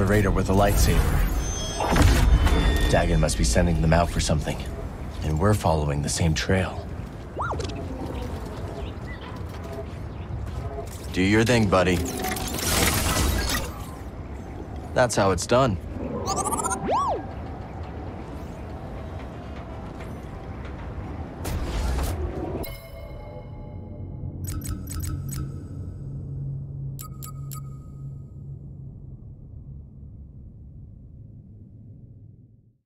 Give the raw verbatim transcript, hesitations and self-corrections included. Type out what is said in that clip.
raider with a lightsaber. Dagon must be sending them out for something, and we're following the same trail. Do your thing, buddy. That's how it's done.